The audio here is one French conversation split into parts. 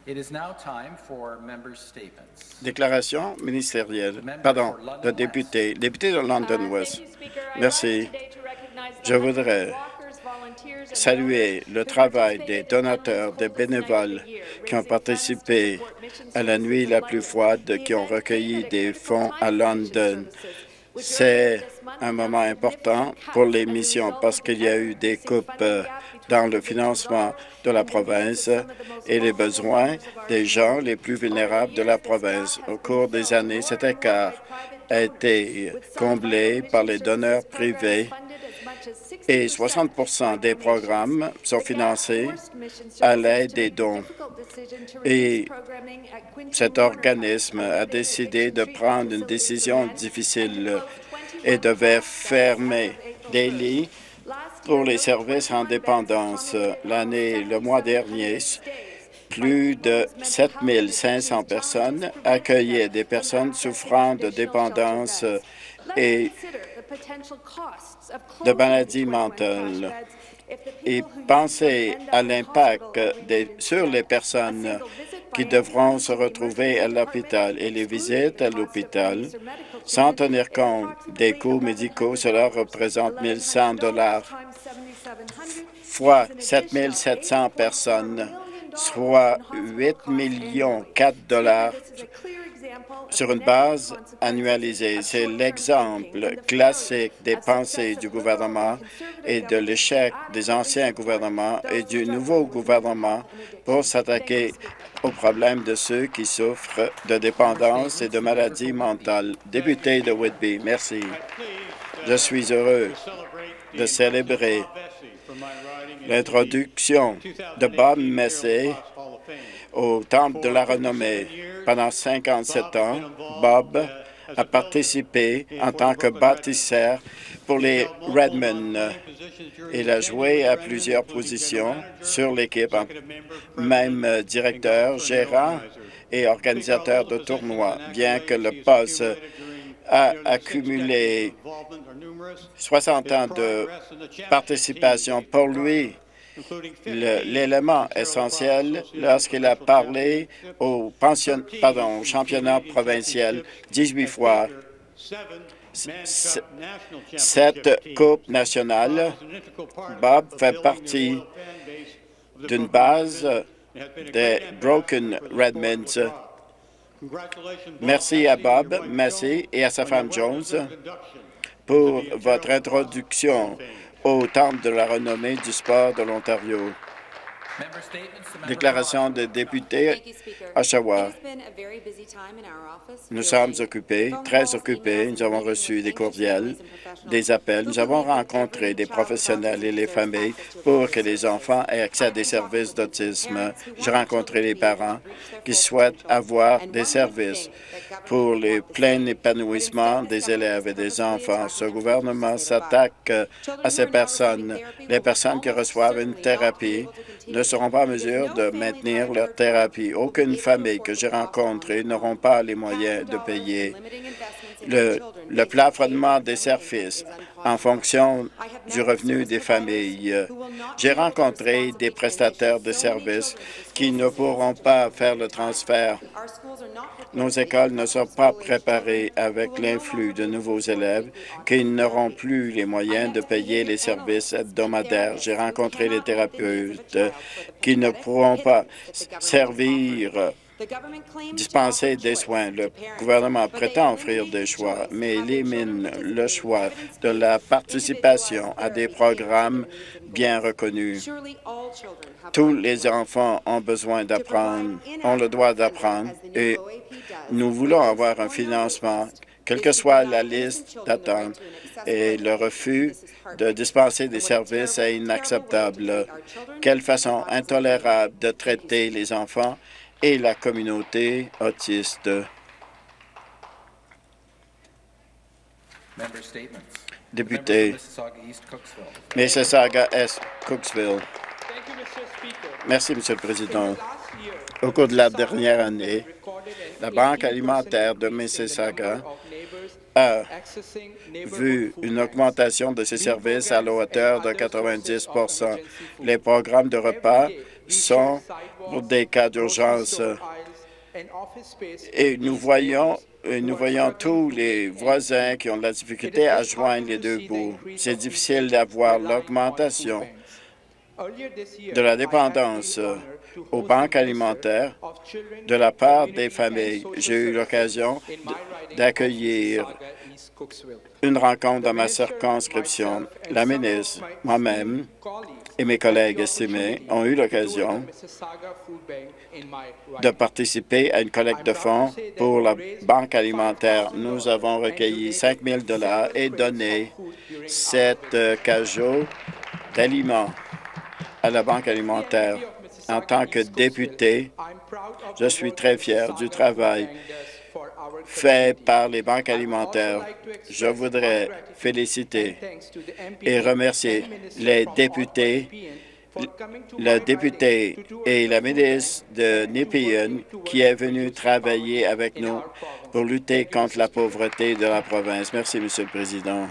Déclaration ministérielle. Pardon, le député de London West. Merci. Je voudrais saluer le travail des donateurs, des bénévoles qui ont participé à la nuit la plus froide, qui ont recueilli des fonds à London. C'est un moment important pour les missions parce qu'il y a eu des coupes dans le financement de la province et les besoins des gens les plus vulnérables de la province. Au cours des années, cet écart a été comblé par les donneurs privés et 60 des programmes sont financés à l'aide des dons. Et cet organisme a décidé de prendre une décision difficile et devait fermer des lits pour les services en dépendance. Le mois dernier, plus de 7 500 personnes accueillaient des personnes souffrant de dépendance et de maladies mentales. Et pensez à l'impact sur les personnes qui devront se retrouver à l'hôpital. Et les visites à l'hôpital, sans tenir compte des coûts médicaux, cela représente 1 100 $ fois 7 700 personnes, soit 8,4 millions $ sur une base annualisée. C'est l'exemple classique des pensées du gouvernement et de l'échec des anciens gouvernements et du nouveau gouvernement pour s'attaquer aux problèmes de ceux qui souffrent de dépendance et de maladies mentales. Député de Whitby, merci. Je suis heureux de célébrer l'introduction de Bob Messé au Temple de la Renommée. Pendant 57 ans, Bob a participé en tant que bâtisseur pour les Redmen. Il a joué à plusieurs positions sur l'équipe, même directeur, gérant et organisateur de tournois, bien que le poste a accumulé 60 ans de participation. Pour lui, l'élément essentiel lorsqu'il a parlé au championnat provincial 18 fois, 7 coupes nationales. Bob fait partie d'une base des Broken Redmonds. Merci à Bob Massey et à sa femme Jones pour votre introduction au Temple de la renommée du sport de l'Ontario. Déclaration de député Oshawa. Nous sommes occupés, très occupés. Nous avons reçu des courriels, des appels. Nous avons rencontré des professionnels et les familles pour que les enfants aient accès à des services d'autisme. J'ai rencontré les parents qui souhaitent avoir des services pour le plein épanouissement des élèves et des enfants. Ce gouvernement s'attaque à ces personnes. Les personnes qui reçoivent une thérapie ne seront pas en mesure de maintenir leur thérapie. Aucune famille que j'ai rencontrée n'auront pas les moyens de payer le plafonnement des services en fonction du revenu des familles. J'ai rencontré des prestataires de services qui ne pourront pas faire le transfert. Nos écoles ne sont pas préparées avec l'influx de nouveaux élèves qui n'auront plus les moyens de payer les services hebdomadaires. J'ai rencontré les thérapeutes qui ne pourront pas dispenser des soins. Le gouvernement prétend offrir des choix, mais élimine le choix de la participation à des programmes bien reconnus. Tous les enfants ont besoin d'apprendre, ont le droit d'apprendre, et nous voulons avoir un financement, quelle que soit la liste d'attente, et le refus de dispenser des services est inacceptable. Quelle façon intolérable de traiter les enfants et la communauté autiste. Député Mississauga-Est, Cooksville. Merci, Monsieur le Président. Au cours de la dernière année, la Banque alimentaire de Mississauga a vu une augmentation de ses services à la hauteur de 90 %. Les programmes de repas sont pour des cas d'urgence. Et nous voyons tous les voisins qui ont de la difficulté à joindre les deux bouts. C'est difficile d'avoir l'augmentation de la dépendance aux banques alimentaires de la part des familles. J'ai eu l'occasion d'accueillir une rencontre dans ma circonscription. La ministre, moi-même et mes collègues estimés ont eu l'occasion de participer à une collecte de fonds pour la banque alimentaire. Nous avons recueilli 5 000 $ et donné 7 cajots d'aliments à la banque alimentaire. En tant que député, je suis très fier du travail fait par les banques alimentaires. Je voudrais féliciter et remercier les députés, le député et la ministre de Nepean qui est venu travailler avec nous pour lutter contre la pauvreté de la province. Merci, Monsieur le Président.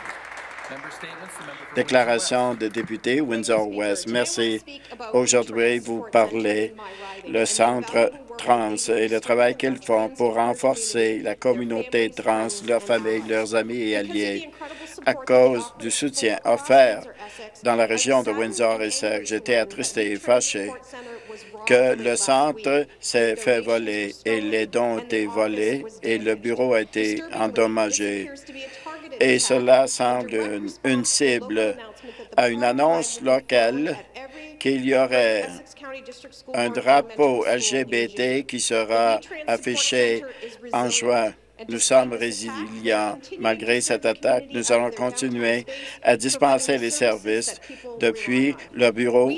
Déclaration de député Windsor-West. Merci. Aujourd'hui, vous parlez le Centre trans et le travail qu'ils font pour renforcer la communauté trans, leurs familles, leurs amis et alliés. À cause du soutien offert dans la région de Windsor-Essex, j'étais attristé et fâché que le centre s'est fait voler et les dons ont été volés et le bureau a été endommagé. Et cela semble une cible à une annonce locale qu'il y aurait un drapeau LGBT qui sera affiché en juin. Nous sommes résilients. Malgré cette attaque, nous allons continuer à dispenser les services depuis le bureau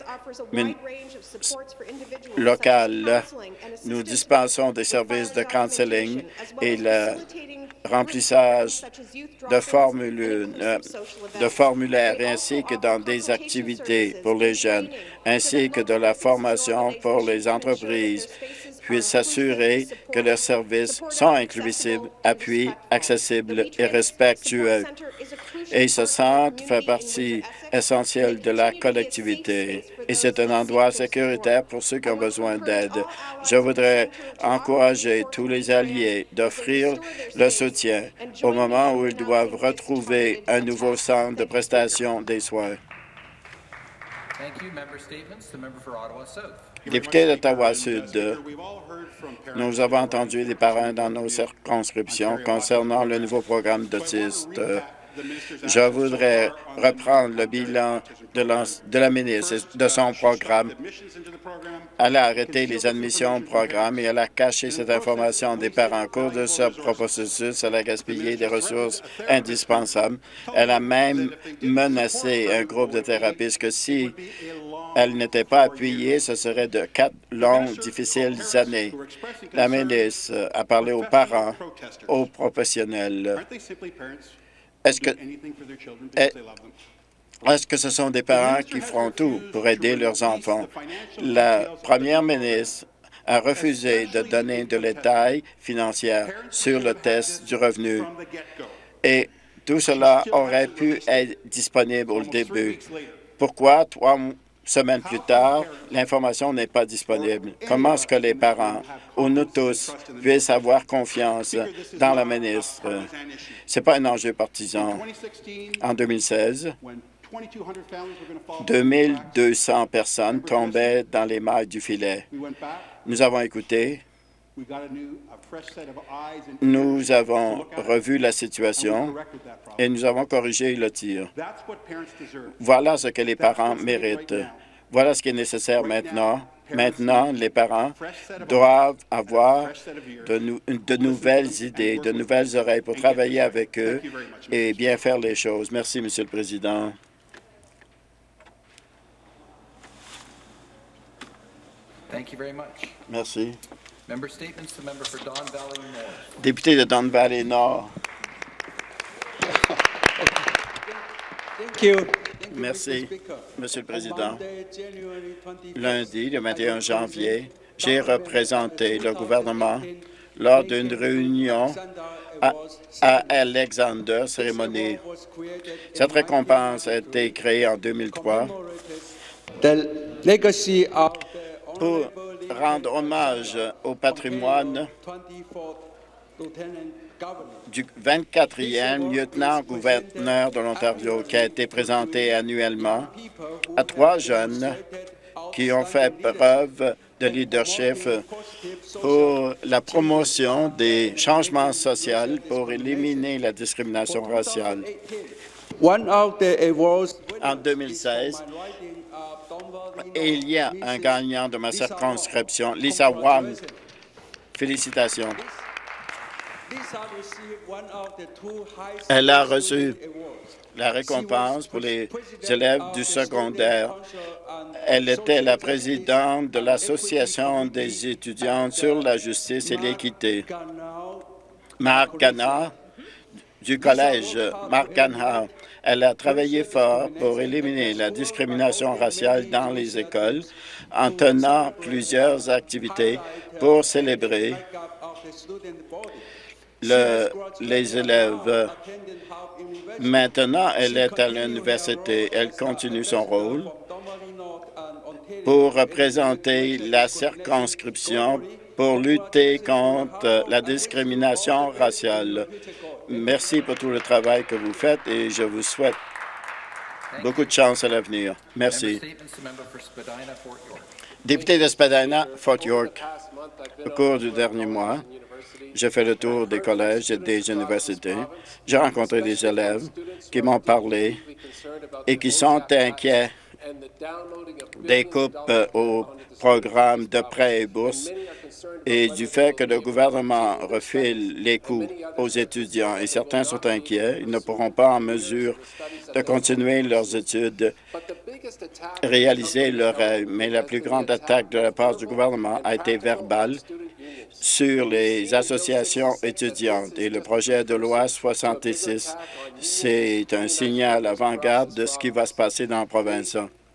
local. Nous dispensons des services de counseling et le remplissage de formulaires ainsi que dans des activités pour les jeunes, ainsi que de la formation pour les entreprises, puissent s'assurer que leurs services sont inclusifs, appuis, accessibles et respectueux. Et ce centre fait partie essentielle de la collectivité et c'est un endroit sécuritaire pour ceux qui ont besoin d'aide. Je voudrais encourager tous les alliés d'offrir le soutien au moment où ils doivent retrouver un nouveau centre de prestation des soins. Député d'Ottawa-Sud, nous avons entendu des parents dans nos circonscriptions concernant le nouveau programme d'autistes. Je voudrais reprendre le bilan de la ministre et de son programme. Elle a arrêté les admissions au programme et elle a caché cette information des parents. En cours de ce processus, elle a gaspillé des ressources indispensables. Elle a même menacé un groupe de thérapeutes que si elle n'était pas appuyée, ce serait de 4 longues, difficiles années. La ministre a parlé aux parents, aux professionnels. Est-ce que ce sont des parents qui feront tout pour aider leurs enfants? La première ministre a refusé de donner de détails financiers sur le test du revenu. Et tout cela aurait pu être disponible au début. Pourquoi 3 semaines plus tard, l'information n'est pas disponible? Comment est-ce que les parents, ou nous tous, puissent avoir confiance dans la ministre? Ce n'est pas un enjeu partisan. En 2016, 2200 personnes tombaient dans les mailles du filet. Nous avons écouté. Nous avons revu la situation et nous avons corrigé le tir. Voilà ce que les parents méritent. Voilà ce qui est nécessaire maintenant. Maintenant, les parents doivent avoir de nouvelles idées, de nouvelles oreilles pour travailler avec eux et bien faire les choses. Merci, Monsieur le Président. Merci. Député de Don Valley Nord. Merci, Monsieur le Président. Lundi, le 21 janvier, j'ai représenté le gouvernement lors d'une réunion à Alexander Cérémonie. Cette récompense a été créée en 2003 legacy of the pour honorable rendre hommage au patrimoine 24th Lieutenant Governor. du 24e lieutenant-gouverneur de l'Ontario qui a été présenté annuellement à 3 jeunes qui ont fait preuve de leadership pour la promotion des changements sociaux pour éliminer la discrimination raciale. One of the awards En 2016, il y a un gagnant de ma circonscription, Lisa Wong. Félicitations. Elle a reçu la récompense pour les élèves du secondaire. Elle était la présidente de l'Association des étudiants sur la justice et l'équité. Mark Gana, du collège Mark Gana, elle a travaillé fort pour éliminer la discrimination raciale dans les écoles en tenant plusieurs activités pour célébrer les élèves. Maintenant, elle est à l'université. Elle continue son rôle pour représenter la circonscription pour lutter contre la discrimination raciale. Merci pour tout le travail que vous faites et je vous souhaite beaucoup de chance à l'avenir. Merci. Député de Spadina, Fort York, au cours du dernier mois, j'ai fait le tour des collèges et des universités. J'ai rencontré des élèves qui m'ont parlé et qui sont inquiets des coupes au programme de prêts et bourses et du fait que le gouvernement refile les coûts aux étudiants. Et certains sont inquiets. Ils ne pourront pas en mesure de continuer leurs études, réaliser leurs rêves. Mais la plus grande attaque de la part du gouvernement a été verbale sur les associations étudiantes. Et le projet de loi 66, c'est un signal avant-garde de ce qui va se passer dans la province.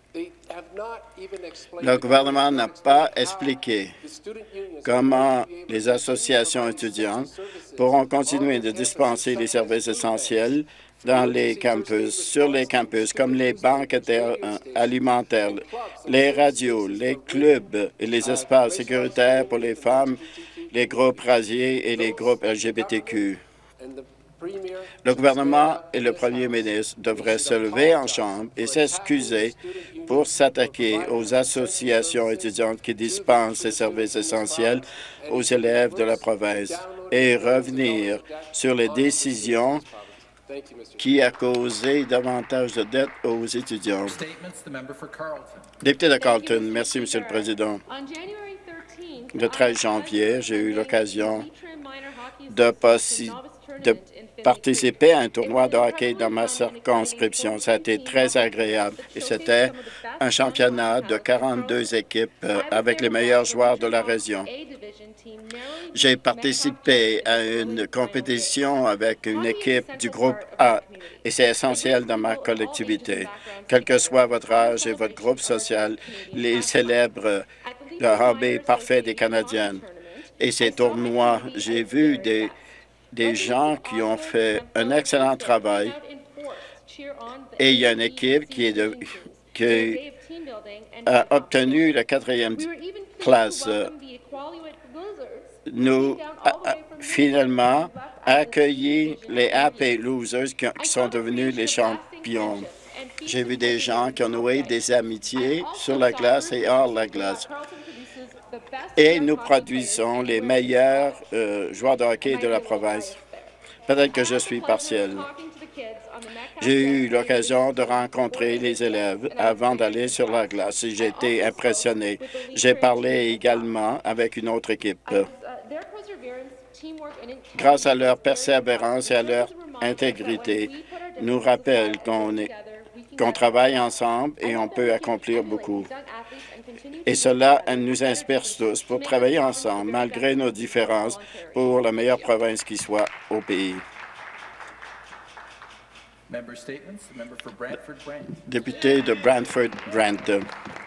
Le gouvernement n'a pas expliqué comment les associations étudiantes pourront continuer de dispenser les services essentiels dans les campus, sur les campus, comme les banques alimentaires, les radios, les clubs et les espaces sécuritaires pour les femmes, les groupes raciés et les groupes LGBTQ. Le gouvernement et le premier ministre devraient se lever en chambre et s'excuser pour s'attaquer aux associations étudiantes qui dispensent ces services essentiels aux élèves de la province et revenir sur les décisions qui a causé davantage de dettes aux étudiants. Député de Carleton, merci, Monsieur le Président. Le 13 janvier, j'ai eu l'occasion de participer à un tournoi de hockey dans ma circonscription. Ça a été très agréable et c'était un championnat de 42 équipes avec les meilleurs joueurs de la région. J'ai participé à une compétition avec une équipe du groupe A et c'est essentiel dans ma collectivité. Quel que soit votre âge et votre groupe social, ils célèbrent le hobby parfait des Canadiens. Et ces tournois, j'ai vu des gens qui ont fait un excellent travail et il y a une équipe qui a obtenu la 4e place. Nous finalement accueilli les Happy Losers qui sont devenus les champions. J'ai vu des gens qui ont noué des amitiés sur la glace et hors la glace. Et nous produisons les meilleurs joueurs de hockey de la province. Peut-être que je suis partiel. J'ai eu l'occasion de rencontrer les élèves avant d'aller sur la glace et j'ai été impressionné. J'ai parlé également avec une autre équipe. Grâce à leur persévérance et à leur intégrité, nous rappellent qu'on travaille ensemble et on peut accomplir beaucoup. Et cela nous inspire tous pour travailler ensemble, malgré nos différences, pour la meilleure province qui soit au pays. Député de Brantford-Brant.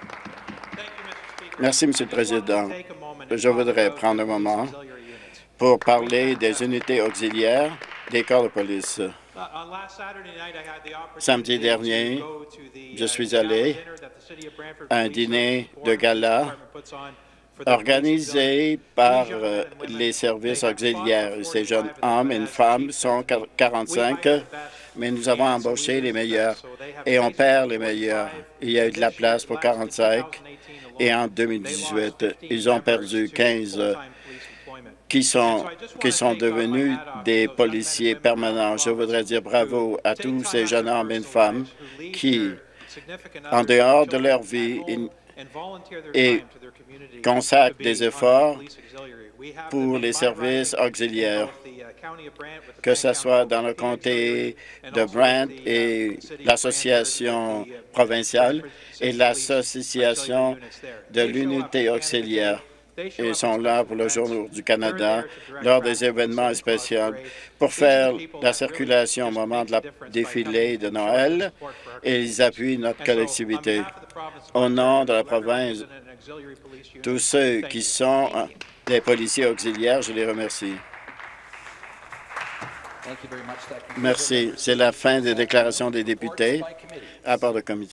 Merci, Monsieur le Président. Je voudrais prendre un moment pour parler des unités auxiliaires des corps de police. Samedi dernier, je suis allé à un dîner de gala organisé par les services auxiliaires. Ces jeunes hommes et femmes sont 45, mais nous avons embauché les meilleurs et on perd les meilleurs. Il y a eu de la place pour 45 et en 2018, ils ont perdu 15 qui sont devenus des policiers permanents. Je voudrais dire bravo à tous ces jeunes hommes et femmes qui, en dehors de leur vie, et consacrent des efforts pour les services auxiliaires, que ce soit dans le comté de Brant et l'association provinciale et l'association de l'unité auxiliaire. Ils sont là pour le Jour du Canada, lors des événements spéciaux, pour faire la circulation au moment de la défilé de Noël, et ils appuient notre collectivité. Au nom de la province, tous ceux qui sont des policiers auxiliaires, je les remercie. Merci. C'est la fin des déclarations des députés. À part de comité.